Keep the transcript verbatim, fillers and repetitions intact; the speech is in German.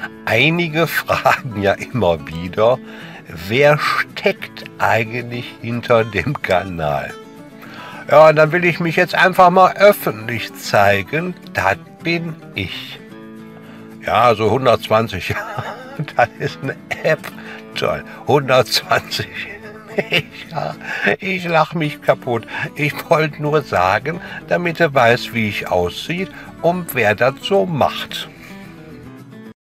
Einige fragen ja immer wieder, wer steckt eigentlich hinter dem Kanal? Ja, und dann will ich mich jetzt einfach mal öffentlich zeigen, das bin ich. Ja, so hundertzwanzig, das ist eine App. Toll, hundertzwanzig. Ich, ja, ich lach mich kaputt. Ich wollte nur sagen, damit du weißt, wie ich aussieht und wer das so macht.